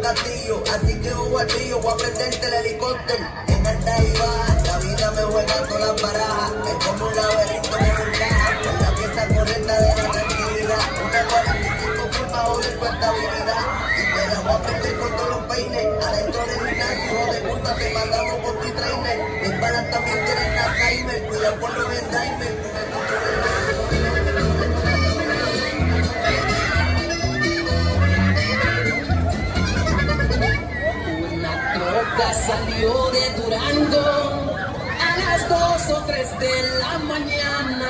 castillo, así que hubo al río, voy a prenderte el helicóptero. En alta y baja, la vida me juega todas las barajas. Es como un laberinto con un caja, con la pieza correcta de la tranquilidad. Una 45 por bajo de contabilidad. Y te la voy a prender con todos los peines. Adentro del gimnasio, hijo de puta, te mandamos por tu trainer. Mis balas también tienen Alzheimer, cuidado con los Alzheimer. Salió de Durango a las 2 o 3 de la mañana.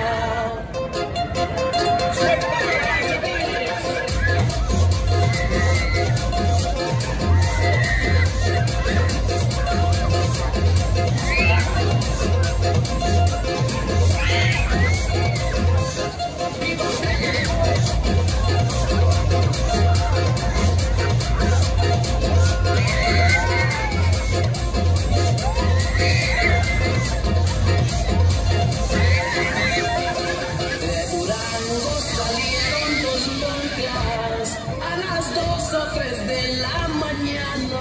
A las 2 o 3 de la mañana.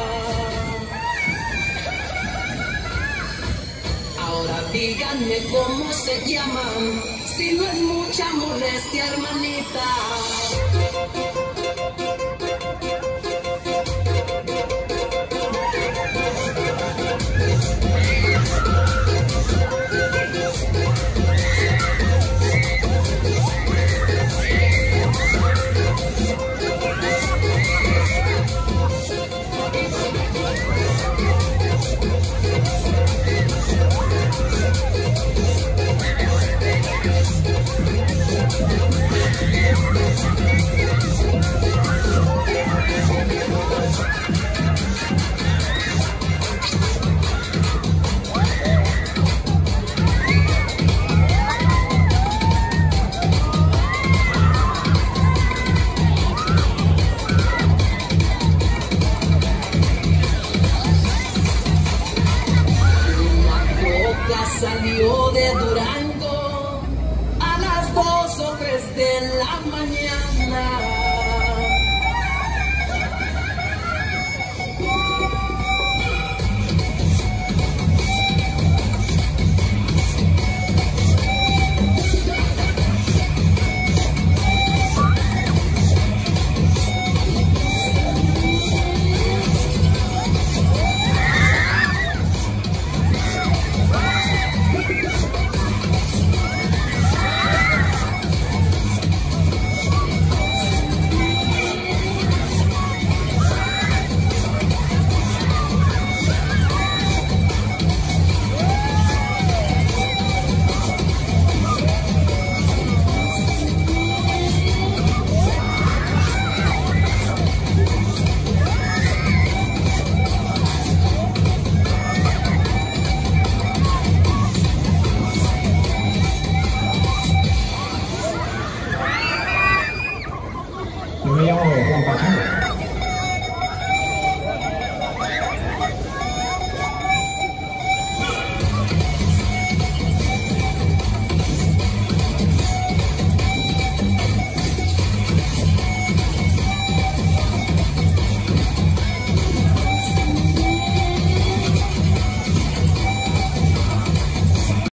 Ahora díganme cómo se llaman, si no es mucha molestia, hermanita.